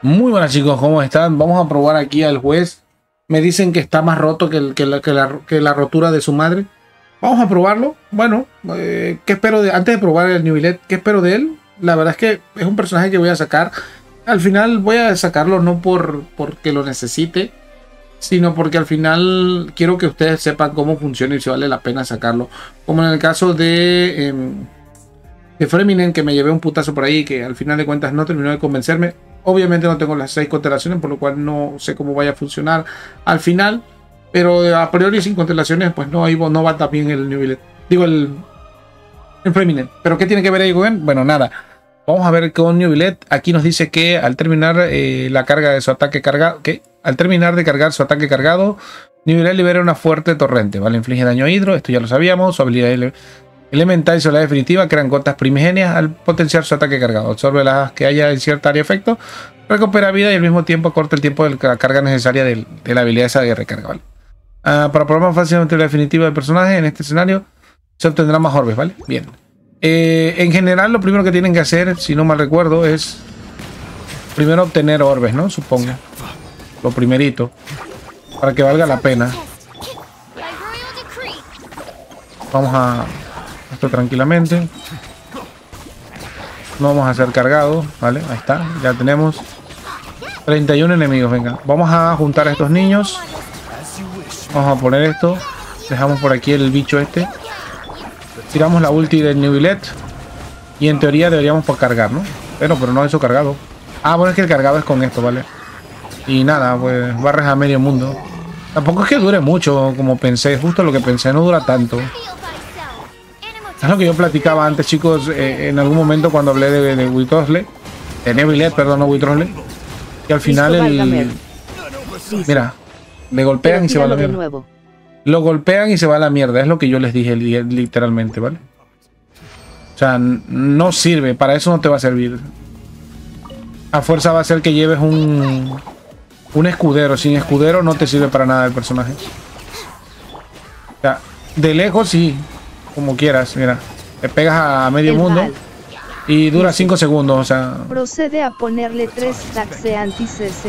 Muy buenas chicos, ¿cómo están? Vamos a probar aquí al juez. Me dicen que está más roto que la rotura de su madre. Vamos a probarlo. Bueno, ¿qué espero de antes de probar el Neuvillette? ¿Qué espero de él? La verdad es que es un personaje que voy a sacar. Al final voy a sacarlo no porque lo necesite, sino porque al final quiero que ustedes sepan cómo funciona y si vale la pena sacarlo. Como en el caso de Freminen, que me llevé un putazo por ahí que al final de cuentas no terminó de convencerme. Obviamente no tengo las 6 constelaciones, por lo cual no sé cómo vaya a funcionar al final. Pero a priori sin constelaciones, pues no va tan bien el Neuvillette. Digo, el Freminen. ¿Pero qué tiene que ver ahí con él? Bueno, nada. Vamos a ver con Neuvillette. Aquí nos dice que al terminar la carga de su ataque cargado, al terminar de cargar su ataque cargado, Neuvillette libera una fuerte torrente, ¿vale? Inflige daño a hidro, esto ya lo sabíamos. Su habilidad elemental y su habilidad definitiva crean gotas primigenias al potenciar su ataque cargado. Absorbe las que haya en cierta área de efecto, recupera vida y al mismo tiempo corta el tiempo de la carga necesaria de la habilidad esa de recarga, ¿vale? Para probar más fácilmente la definitiva del personaje en este escenario, se obtendrá más orbes, ¿vale? Bien. En general, lo primero que tienen que hacer, si no mal recuerdo, es primero obtener orbes, ¿no? Supongo. Lo primerito. Para que valga la pena. Vamos a esto tranquilamente. No vamos a hacer cargado, ¿vale? Ahí está, ya tenemos 31 enemigos, venga. Vamos a juntar a estos niños. Vamos a poner esto. Dejamos por aquí el bicho este. Tiramos la ulti del Neuvillette. Y en teoría deberíamos por cargar, ¿no? Pero no eso cargado. Ah, bueno, es que el cargado es con esto, ¿vale? Y nada, pues barres a medio mundo. Tampoco es que dure mucho, como pensé. Justo lo que pensé, no dura tanto. Es lo que yo platicaba antes, chicos, en algún momento cuando hablé de Withrosle. De Neuvillette, perdón, no Withrosle. Y al final mira, le golpean y se va a la mierda. Lo golpean y se va a la mierda. Es lo que yo les dije literalmente, ¿vale? O sea, no sirve. Para eso no te va a servir. A fuerza va a ser que lleves un escudero. Sin escudero no te sirve para nada el personaje. O sea, de lejos sí. Como quieras, mira. Te pegas a medio mundo. Y dura 5 segundos, o sea... Procede a ponerle 3 stacks de anti-CC.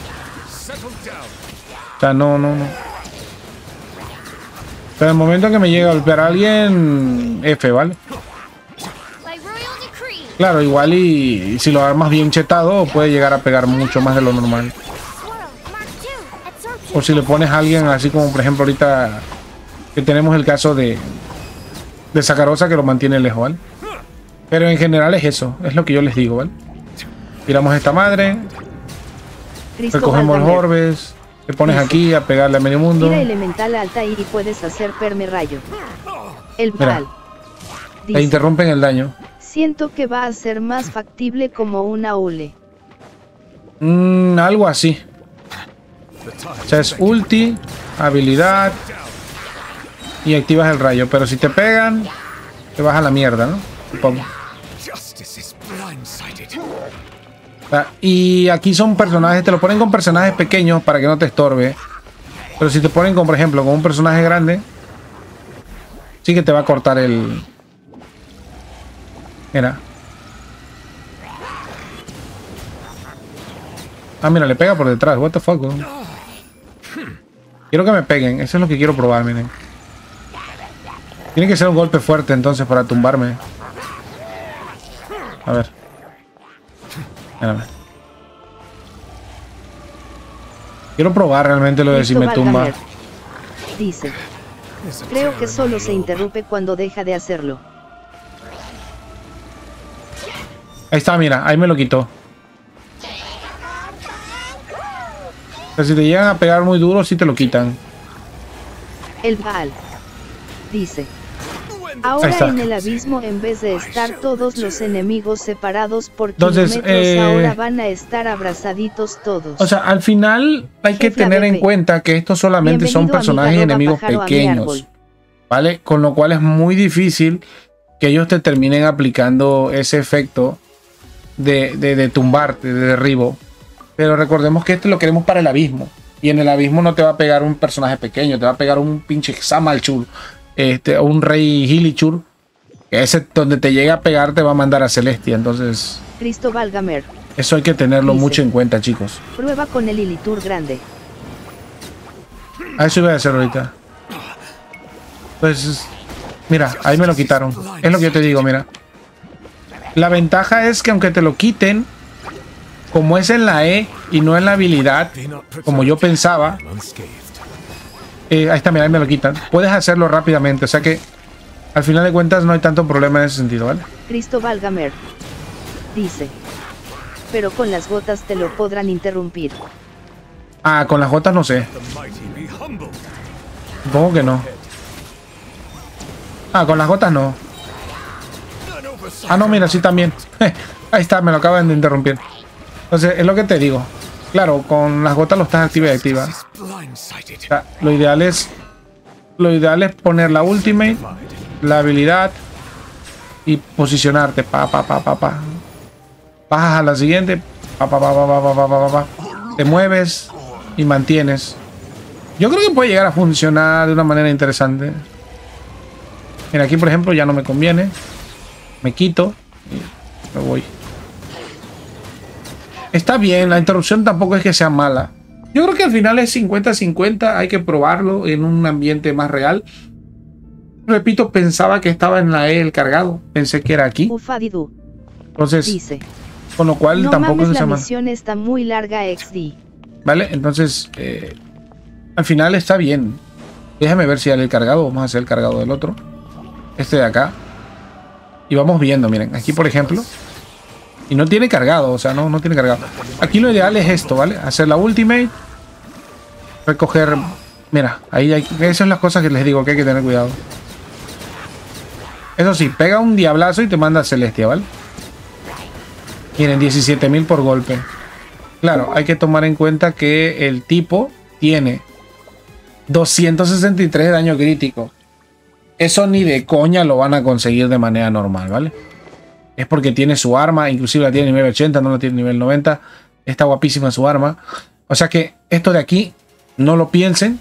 O sea, no. Pero en el momento en que me llega a golpear a alguien... F, ¿vale? Claro, igual y si lo armas bien chetado, puede llegar a pegar mucho más de lo normal. O si le pones a alguien así como, por ejemplo, ahorita... Que tenemos el caso de Sacarosa, que lo mantiene lejos, ¿vale? Pero en general es eso, es lo que yo les digo, ¿vale? Tiramos esta madre, recogemos los orbes, te pones aquí a pegarle a medio mundo. Tira elemental alta y puedes hacer perme-rayo. El Val te interrumpen el daño. Siento que va a ser más factible como una ule. Algo así. O sea, es ulti, habilidad y activas el rayo. Pero si te pegan, te vas a la mierda, ¿no? Supongo. Y aquí son personajes, te lo ponen con personajes pequeños para que no te estorbe. Pero si te ponen con, por ejemplo, con un personaje grande, sí que te va a cortar el... Mira. Ah, mira, le pega por detrás. What the fuck, bro? Quiero que me peguen, eso es lo que quiero probar, miren. Tiene que ser un golpe fuerte entonces para tumbarme. A ver. Espérame. Quiero probar realmente lo de si me tumba. Dice. Creo que solo se interrumpe cuando deja de hacerlo. Ahí está, mira, ahí me lo quitó. O sea, si te llegan a pegar muy duro, sí te lo quitan. El Val dice. Ahora en el abismo, en vez de estar todos los enemigos separados por kilómetros, ahora van a estar abrazaditos todos. O sea, al final hay que tener en cuenta que estos solamente son personajes y enemigos pequeños, ¿vale? Con lo cual es muy difícil que ellos te terminen aplicando ese efecto de tumbarte, de derribo. Pero recordemos que esto lo queremos para el abismo. Y en el abismo no te va a pegar un personaje pequeño, te va a pegar un pinche Samalchur. Un rey Hilichur, ese donde te llega a pegar te va a mandar a Celestia, entonces... Cristóbal Gamer Eso hay que tenerlo mucho en cuenta, chicos. Prueba con el Ilitur grande. A eso iba a hacer ahorita. Pues, mira, ahí me lo quitaron. Es lo que yo te digo, mira. La ventaja es que aunque te lo quiten, como es en la E y no en la habilidad, como yo pensaba, ahí está, mira, ahí me lo quitan. Puedes hacerlo rápidamente, o sea que al final de cuentas no hay tanto problema en ese sentido, ¿vale? Cristóbal Gamer dice, pero con las gotas te lo podrán interrumpir. Ah, con las gotas no sé. Supongo que no. Ah, con las gotas no. Ah, no, mira, sí también. Ahí está, me lo acaban de interrumpir. Entonces, es lo que te digo. Claro, con las gotas lo estás activa y activa. O sea, lo ideal es poner la ultimate, la habilidad y posicionarte. Bajas a la siguiente. Te mueves y mantienes. Yo creo que puede llegar a funcionar de una manera interesante. Mira, aquí por ejemplo ya no me conviene. Me quito y me voy. Está bien, la interrupción tampoco es que sea mala. Yo creo que al final es 50-50. Hay que probarlo en un ambiente más real. Repito, pensaba que estaba en la E el cargado. Pensé que era aquí. Entonces, dice, con lo cual no tampoco mames, la misión está muy larga XD. Vale, entonces al final está bien. Déjame ver si hay el cargado. Vamos a hacer el cargado del otro. Este de acá. Y vamos viendo, miren. Aquí por ejemplo. Y no tiene cargado, o sea, no tiene cargado. Aquí lo ideal es esto, ¿vale? Hacer la ultimate. Recoger... Mira, ahí hay... Esas son las cosas que les digo que hay que tener cuidado. Eso sí, pega un diablazo y te manda a Celestia, ¿vale? Miren, 17.000 por golpe. Claro, hay que tomar en cuenta que el tipo tiene 263 de daño crítico. Eso ni de coña lo van a conseguir de manera normal, ¿vale? Es porque tiene su arma, inclusive la tiene nivel 80, no la tiene nivel 90. Está guapísima su arma. O sea que esto de aquí, no lo piensen.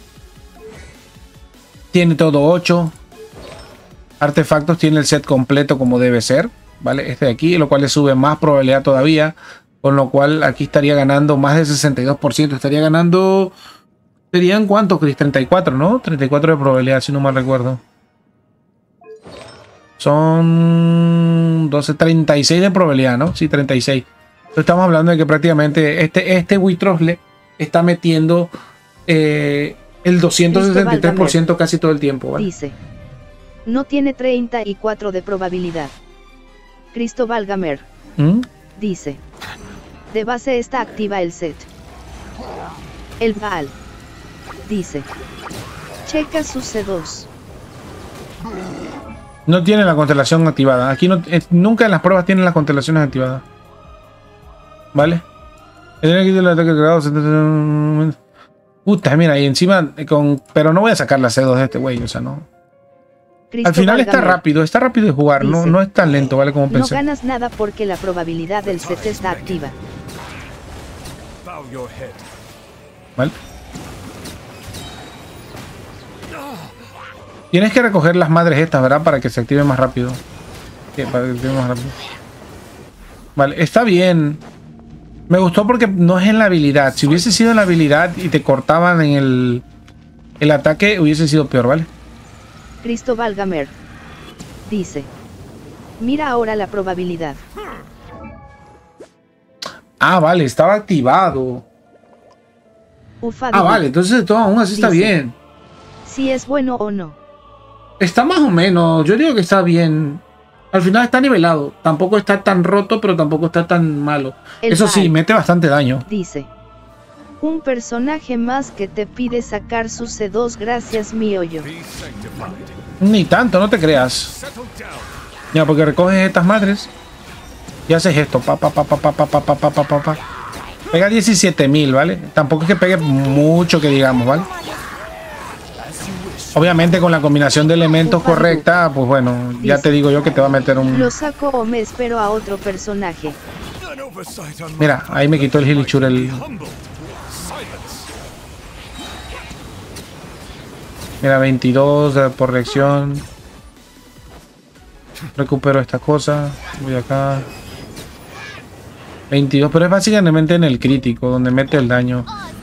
Tiene todo 8. Artefactos, tiene el set completo como debe ser, ¿vale? Este de aquí, lo cual le sube más probabilidad todavía. Con lo cual aquí estaría ganando más del 62%. Estaría ganando... ¿Serían cuántos, Chris? 34, ¿no? 34 de probabilidad, si no mal recuerdo. Son 12, 36 de probabilidad, ¿no? Sí, 36. Entonces estamos hablando de que prácticamente este Witrosle está metiendo el 263% casi todo el tiempo, ¿vale? Dice, no tiene 34 de probabilidad. Cristóbal Gamer dice, de base está activa el set. El Baal dice, checa su C2. No tiene la constelación activada. Aquí no, nunca en las pruebas tienen las constelaciones activadas. ¿Vale? El ataque creado. Puta, mira, y encima pero no voy a sacar la C2 de este güey, o sea, no. Al final está rápido de jugar, dice, no es tan lento, ¿vale? Como pensé. No ganas nada porque la probabilidad del set está activa. ¿Vale? Tienes que recoger las madres estas, ¿verdad? Para que se active más rápido. Sí, para que se active más rápido. Vale, está bien. Me gustó porque no es en la habilidad. Si hubiese sido en la habilidad y te cortaban en el ataque, hubiese sido peor, ¿vale? Cristóbal Gamer dice, mira ahora la probabilidad. Ah, vale, estaba activado. Vale, entonces todo aún así está bien. Si es bueno o no. Está más o menos, yo digo que está bien. Al final está nivelado. Tampoco está tan roto, pero tampoco está tan malo. Eso sí, mete bastante daño. Dice, un personaje más que te pide sacar su C2, gracias mi hoyo. Ni tanto, no te creas. Ya, porque recoges estas madres y haces esto. Pega 17.000, ¿vale? Tampoco es que pegue mucho que digamos, ¿vale? Obviamente con la combinación de elementos correcta, pues bueno, ya te digo yo que te va a meter un... Lo saco o me espero a otro personaje. Mira, ahí me quitó el Hilichur el... Mira, 22 por reacción. Recupero esta cosa. Voy acá. 22, pero es básicamente en el crítico, donde mete el daño.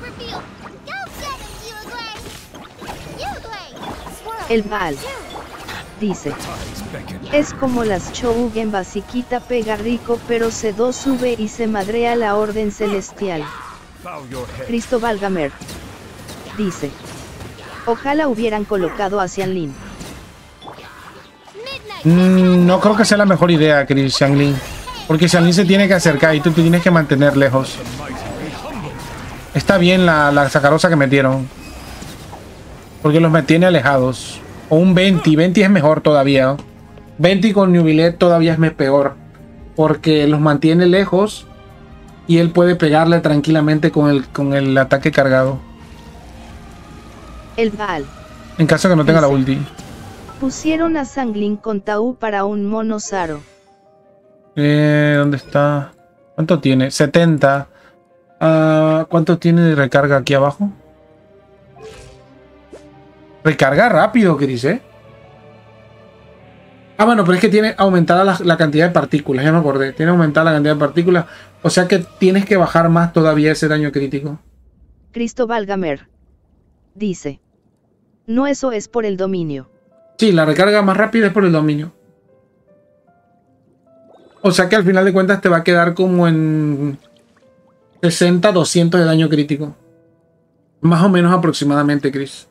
El Val dice: es como las Shogun basiquita, pega rico pero C2 sube y se madrea la orden celestial. Cristóbal Gamer dice: ojalá hubieran colocado a Xianlin. No creo que sea la mejor idea, Chris, Xianlin. Porque Xianlin se tiene que acercar y tú te tienes que mantener lejos. Está bien la sacarosa que metieron. Porque los mantiene alejados. O un 20. 20 es mejor todavía, ¿no? 20 con Nubilet todavía es peor. Porque los mantiene lejos. Y él puede pegarle tranquilamente con el ataque cargado. El Val. En caso que no tenga la ulti. Pusieron a Xianlin con Tau para un mono Zaro. ¿Dónde está? ¿Cuánto tiene? 70. ¿Cuánto tiene de recarga aquí abajo? Recarga rápido, Chris, ¿eh? Ah, bueno, pero es que tiene aumentada la cantidad de partículas, ya me acordé. Tiene aumentada la cantidad de partículas. O sea que tienes que bajar más todavía ese daño crítico. Cristóbal Gamer dice: no, eso es por el dominio. Sí, la recarga más rápida es por el dominio. O sea que al final de cuentas te va a quedar como en 60, 200 de daño crítico. Más o menos aproximadamente, Chris.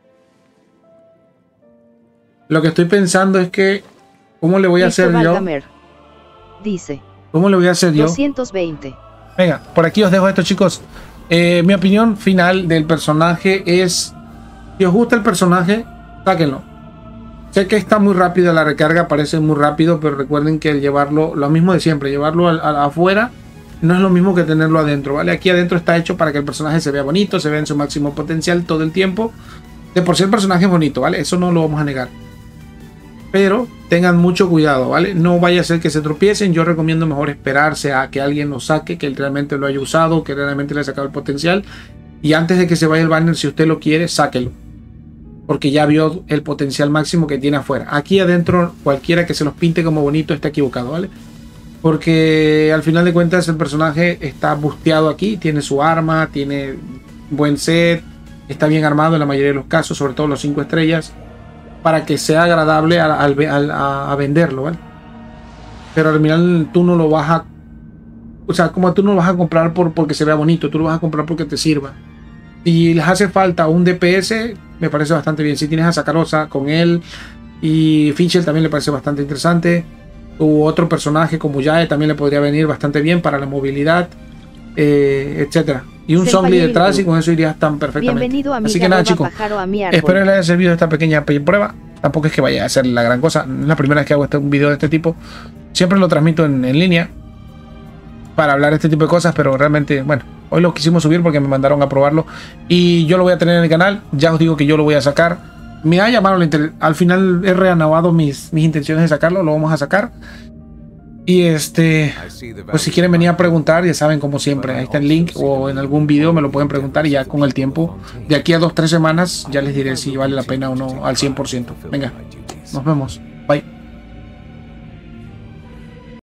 Lo que estoy pensando es que ¿cómo le voy a hacer yo? Dice: ¿cómo le voy a hacer yo? 220. Venga, por aquí os dejo esto, chicos. Mi opinión final del personaje es: si os gusta el personaje, sáquenlo. Sé que está muy rápida la recarga, parece muy rápido, pero recuerden que el llevarlo, lo mismo de siempre, llevarlo afuera no es lo mismo que tenerlo adentro, ¿vale? Aquí adentro está hecho para que el personaje se vea bonito, se vea en su máximo potencial todo el tiempo. De por sí el personaje es bonito, ¿vale? Eso no lo vamos a negar. Pero tengan mucho cuidado, ¿vale? No vaya a ser que se tropiecen. Yo recomiendo mejor esperarse a que alguien lo saque, que él realmente lo haya usado, que realmente le haya sacado el potencial. Y antes de que se vaya el banner, si usted lo quiere, sáquelo. Porque ya vio el potencial máximo que tiene afuera. Aquí adentro, cualquiera que se los pinte como bonito está equivocado, ¿vale? Porque al final de cuentas el personaje está busteado aquí. Tiene su arma, tiene buen set, está bien armado en la mayoría de los casos, sobre todo los 5 estrellas, para que sea agradable a venderlo, ¿vale? Pero al final tú no lo vas a... O sea, como tú no lo vas a comprar porque se vea bonito, tú lo vas a comprar porque te sirva. Si les hace falta un DPS, me parece bastante bien. Si tienes a Sacarosa con él y Fischl también le parece bastante interesante. U otro personaje como Yae también le podría venir bastante bien para la movilidad, etcétera. Y un zombie detrás y con eso irías tan perfectamente. Bienvenido a mi Así que nada, chicos, espero que les haya servido esta pequeña prueba. Tampoco es que vaya a ser la gran cosa. No es la primera vez que hago un video de este tipo. Siempre lo transmito en línea para hablar de este tipo de cosas, pero realmente, bueno, hoy lo quisimos subir porque me mandaron a probarlo y yo lo voy a tener en el canal. Ya os digo que yo lo voy a sacar. Me ha llamado la al final he reanudado mis intenciones de sacarlo. Lo vamos a sacar. Y pues si quieren venir a preguntar, ya saben, como siempre, ahí está el link o en algún video me lo pueden preguntar y ya con el tiempo, de aquí a 2-3 semanas, ya les diré si vale la pena o no al 100%. Venga, nos vemos.